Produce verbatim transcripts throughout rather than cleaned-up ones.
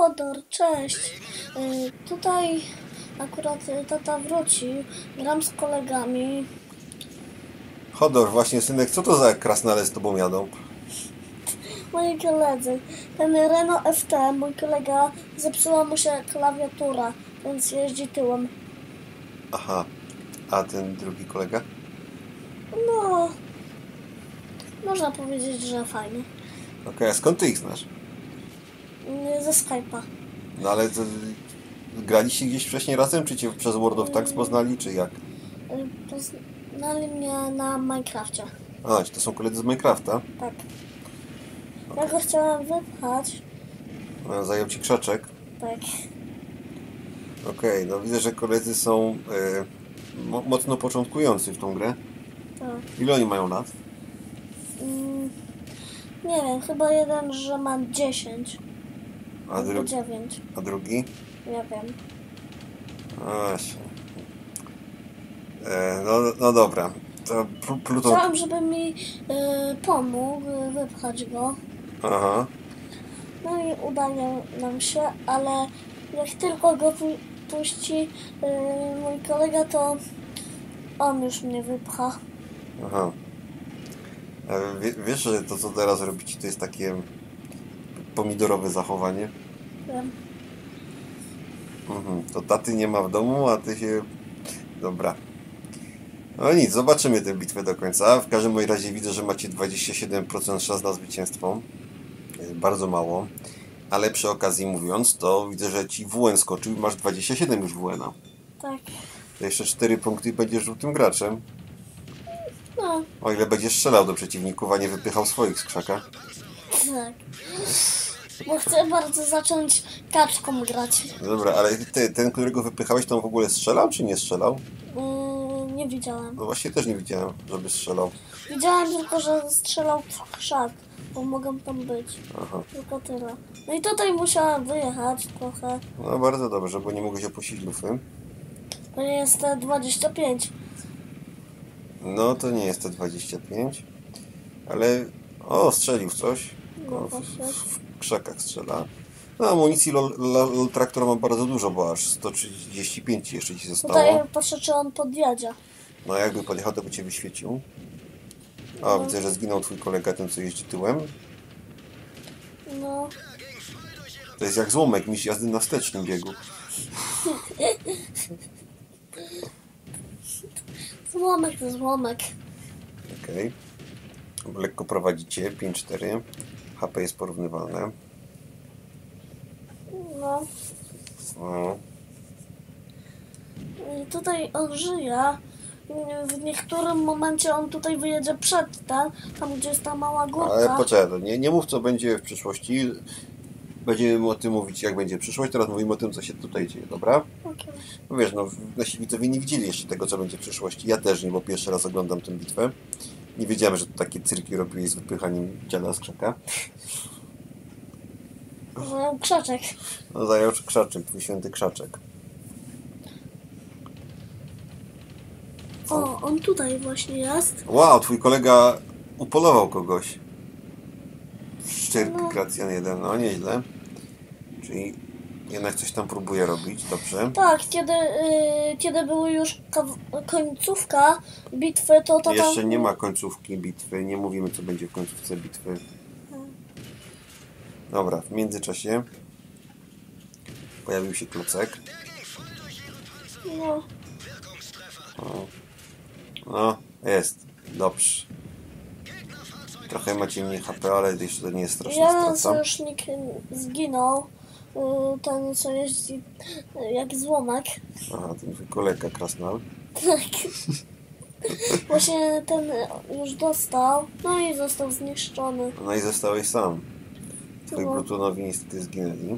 Hodor, cześć. Y, tutaj akurat y, tata wrócił. Gram z kolegami. Hodor, właśnie synek, co to za krasnale z tobą jadą? Moi koledzy. Ten Renault F T, mój kolega, zepsuła mu się klawiatura, więc jeździ tyłem. Aha, a ten drugi kolega? No, można powiedzieć, że fajnie. Okej, okay, a skąd ty ich znasz? Y, ze Skype'a. No ale to, graliście gdzieś wcześniej razem, czy cię przez World of Tanks poznali, czy jak? Y, poznali mnie na Minecrafcie. A, czy to są koledzy z Minecrafta? Tak. Ja go chciałam wypchać. A, zajął ci krzaczek? Tak. Okej, okay, no widzę, że koledzy są y, mo mocno początkujący w tą grę. Tak. Ile oni mają lat? Mm, nie wiem, chyba jeden, że ma dziesięć. A, dru dziewięć. a drugi? Nie wiem. Właśnie. E, no, no dobra. To Pluton... Chciałam, żeby mi y, pomógł wypchać go. Aha. No i udaje nam się, ale jak tylko go pu puści y, mój kolega, to on już mnie wypcha. Aha. E, wie, wiesz, że to, co teraz robicie, to jest takie pomidorowe zachowanie? Wiem. Mhm. To taty nie ma w domu, a ty się... Dobra. No nic, zobaczymy tę bitwę do końca. W każdym razie widzę, że macie dwadzieścia siedem procent szans na zwycięstwo. Jest bardzo mało. Ale przy okazji mówiąc, to widzę, że ci W N skoczył i masz dwadzieścia siedem już W N-a. Tak. To jeszcze cztery punkty i będziesz żółtym graczem. No. O ile będziesz strzelał do przeciwników, a nie wypychał swoich z krzaka. Tak. Bo chcę bardzo zacząć kaczką grać. Dobra, ale ty, ten, którego wypychałeś, to on w ogóle strzelał, czy nie strzelał? Yy, nie widziałem. No właśnie też nie widziałem, żeby strzelał. Widziałem tylko, że strzelał w krzak, bo mogą tam być. Aha. Tylko tyle. No i tutaj musiałem wyjechać trochę. No bardzo dobrze, bo nie mogłeś opuścić lufy. To jest te dwadzieścia pięć. No to nie jest te dwadzieścia pięć. Ale... O, strzelił w coś. No O, w, właśnie. w krzakach strzela. No amunicji lol, lol, lol traktora ma bardzo dużo, bo aż sto trzydzieści pięć jeszcze ci zostało. Tutaj patrzę, czy on podjedzie. No jakby podjechał, to by cię wyświecił. O, No. widzę, że zginął twój kolega, ten co jeździ tyłem. No. To jest jak złomek, mistrz jazdy na wstecznym biegu. Złomek to złomek. Okej. Okay. Lekko prowadzicie, pięć cztery. H P jest porównywalne. No. O. I tutaj on żyje. W niektórym momencie on tutaj wyjedzie przed ten, tam gdzie jest ta mała górka. Ale poczekaj, nie, nie mów co będzie w przyszłości. Będziemy o tym mówić, jak będzie przyszłość. Teraz mówimy o tym, co się tutaj dzieje, dobra? Okay. No wiesz, no nasi widzowie nie widzieli jeszcze tego, co będzie w przyszłości. Ja też nie, bo pierwszy raz oglądam tę bitwę. Nie wiedziałem, że to takie cyrki robiłeś z wypychaniem dziada z krzaka. Zajął krzaczek. No zajął krzaczek, twój święty krzaczek. O, on tutaj właśnie jest. Wow, twój kolega upolował kogoś. Szczyrk No. Gracjan jeden, no nieźle. Czyli jednak coś tam próbuje robić, dobrze. Tak, kiedy, yy, kiedy były już końcówka bitwy, to to Jeszcze tam... nie ma końcówki bitwy, nie mówimy co będzie w końcówce bitwy. Dobra, w międzyczasie pojawił się klocek. No. O. No, jest, dobrze. Trochę macie mniej H P, ale jeszcze to nie jest straszna Jeden strata. sojusznik zginął, yy, ten co jeździ yy, jak złomek. Aha, ten twój kolega krasnal. Tak. Właśnie ten już dostał, no i został zniszczony. No i zostałeś sam. Twoi No. Plutonowi niestety zginęli.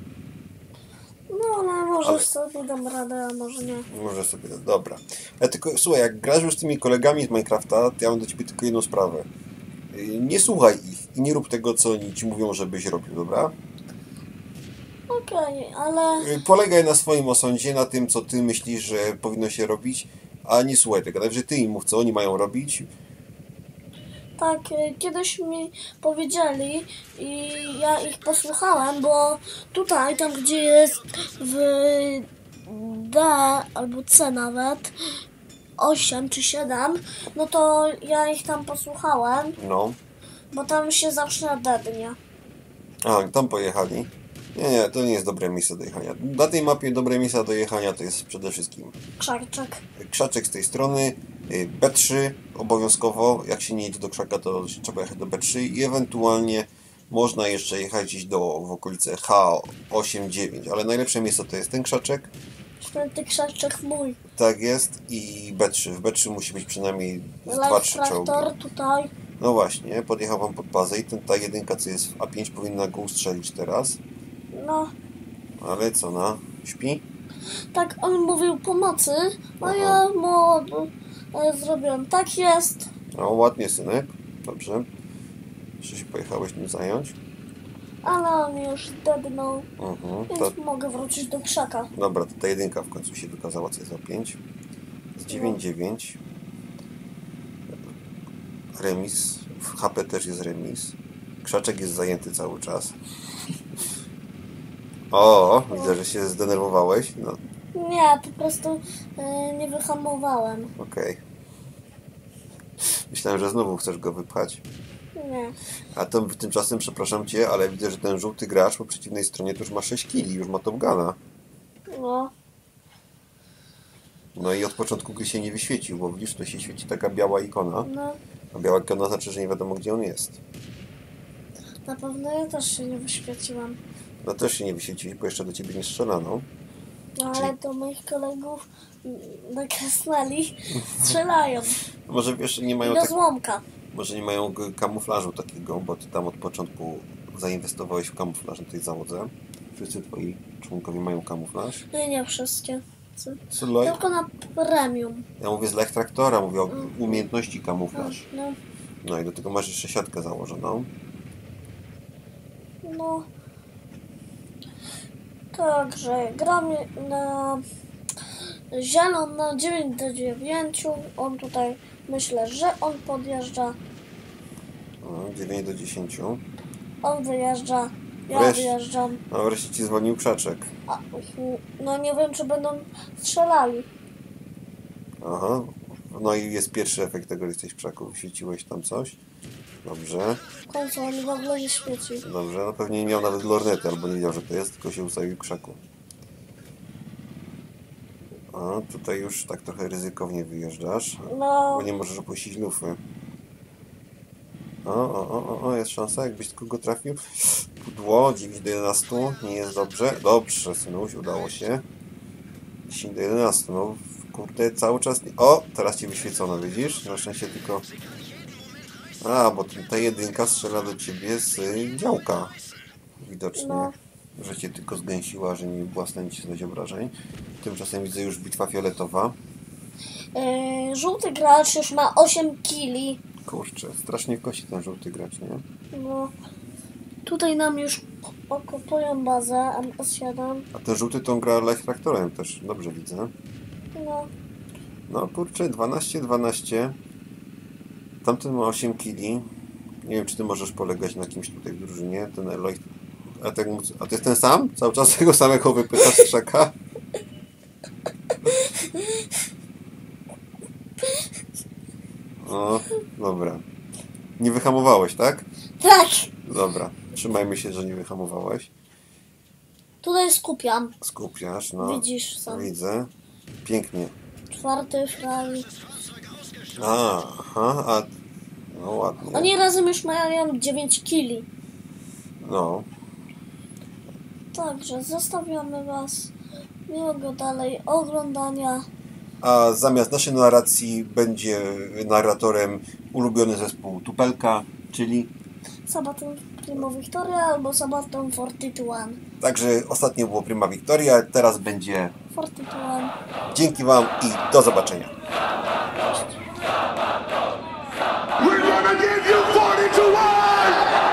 No ale może Ale- sobie dam radę, a może nie. Może sobie, dobra. Ja tylko, słuchaj, jak grasz już z tymi kolegami z Minecrafta, to ja mam do ciebie tylko jedną sprawę. Yy, Nie słuchaj ich i nie rób tego, co oni ci mówią, żebyś robił, dobra? Okej, okay, ale... Yy, Polegaj na swoim osądzie, na tym, co ty myślisz, że powinno się robić, a nie słuchaj tego. Nawet, że ty im mów, co oni mają robić. Tak, y, kiedyś mi powiedzieli i ja ich posłuchałem, bo tutaj, tam gdzie jest w D albo C nawet, osiem czy siedem, no to ja ich tam posłuchałem, No. bo tam się zawsze dednie. A, tam pojechali. Nie, nie, to nie jest dobre miejsce do jechania. Na tej mapie dobre miejsce do jechania to jest przede wszystkim Krzaczek. krzaczek z tej strony, B trzy obowiązkowo. Jak się nie jedzie do krzaka, to trzeba jechać do B trzy i ewentualnie można jeszcze jechać gdzieś do, w okolice H osiem dziewięć, ale najlepsze miejsce to jest ten krzaczek. Święty krzaczek mój. Tak jest i B trzy. W B trzy musi być przynajmniej dwa Light trzy czołgi. traktor tutaj. No właśnie, podjechał wam pod bazę i ten, ta jedynka, co jest w A pięć, powinna go ustrzelić teraz. No, Ale co, na? Śpi? tak on mówił pomocy, a Aha. ja mu e, zrobiłem. Tak jest. No ładnie, synek. Dobrze. Jeszcze się pojechałeś nim zająć. Ale on już dednął, Mhm. więc To, mogę wrócić do krzaka. dobra, to ta jedynka w końcu się dokazała, co jest A pięć. Z dziewięć dziewięć. Remis. W H P też jest remis. Krzaczek jest zajęty cały czas. O, widzę, że się zdenerwowałeś. No, Nie, po prostu e, nie wyhamowałem. okej. Myślałem, że znowu chcesz go wypchać. Nie. A to tymczasem, przepraszam cię, ale widzę, że ten żółty gracz po przeciwnej stronie to już ma sześć kili, już ma Top Guna. No, No i od początku gry się nie wyświecił, bo widzisz, to się świeci taka biała ikona. no, A biała ikona znaczy, że nie wiadomo, gdzie on jest. na pewno ja też się nie wyświeciłam. No też się nie wyświeciłeś, bo jeszcze do ciebie nie strzelano. No, ale do moich kolegów mm, na Krasnali strzelają. Może wiesz, nie I mają do tak, złomka. może nie mają g- kamuflażu takiego, bo ty tam od początku zainwestowałeś w kamuflaż na tej załodze. Wszyscy twoi członkowie mają kamuflaż. No i nie wszystkie. Co? Co, Lloyd? Tylko na premium. Ja mówię z Light Traktora, mówię o umiejętności kamuflaż. No, No i do tego masz jeszcze siatkę założoną. no. Także gramy na zielon na dziewięć do dziewięciu. On tutaj, myślę, że on podjeżdża. No, dziewięć do dziesięciu. On wyjeżdża. Ja Wreszcie. wyjeżdżam. No wreszcie ci zwolnił krzaczek. A, no nie wiem, czy będą strzelali. Aha. No i jest pierwszy efekt tego, że jesteś w krzaku. Wyświeciłeś tam coś. Dobrze. W końcu on w ogóle nie świeci. Dobrze. No pewnie nie miał nawet lornety, albo nie wiedział, że to jest, tylko się ustawił w krzaku. A tutaj już tak trochę ryzykownie wyjeżdżasz, No, bo nie możesz opuścić lufy. O, o, o, o, o, jest szansa, jakbyś tylko go trafił. Pudło, dziewięć do jedenastu, nie jest dobrze. Dobrze, synuś, udało się. dziesięć do jedenastu, no kurde, cały czas... Nie... O, teraz ci wyświecono, widzisz? Na szczęście tylko... A, bo ta jedynka strzela do ciebie z y, działka. Widocznie. No. Że cię tylko zgęsiła, że nie była w stanie ci zadać obrażeń. Tymczasem widzę już bitwa fioletowa. yy, żółty gracz już ma osiem kili. Kurczę, strasznie kosi ten żółty gracz, nie? No, tutaj nam już okupują bazę M S siedem. A ten żółty tą gra Light Traktorem też, dobrze widzę. No, No kurczę, dwanaście dwanaście. Tamten ma osiem kili. Nie wiem, czy ty możesz polegać na kimś tutaj w drużynie. Ten Eloy... A, tak, a to jest ten sam? Cały czas tego samego wypychasz z krzaka? O, dobra. Nie wyhamowałeś, tak? tak! Dobra. Trzymajmy się, że nie wyhamowałeś. Tutaj skupiam. Skupiasz, no. Widzisz sam. Widzę. Pięknie. Czwarty frag. A, aha, a... No ładnie. Oni razem już mają dziewięć kili. No. Także zostawiamy was. Miłego dalej oglądania. A zamiast naszej narracji będzie narratorem ulubiony zespół Tupelka, czyli... Sabaton Primo Victoria albo Sabaton czterdzieści jeden. Także ostatnio było Prima Victoria, teraz będzie... czterdzieści jeden. Dzięki wam i do zobaczenia. We're gonna give you forty to one!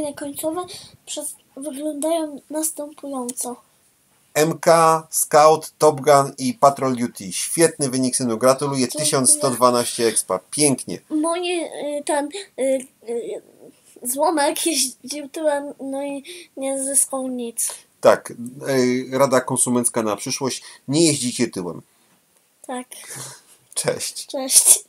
wyniki końcowe przez, wyglądają następująco. M K, Scout, Top Gun i Patrol Duty. Świetny wynik, synu. Gratuluję. Dziękuję. tysiąc sto dwanaście expa. Pięknie. Mój y, ten y, y, złomek jeździł tyłem, no i nie zyskał nic. Tak, e, rada konsumencka na przyszłość. Nie jeździcie tyłem. Tak, Cześć. cześć.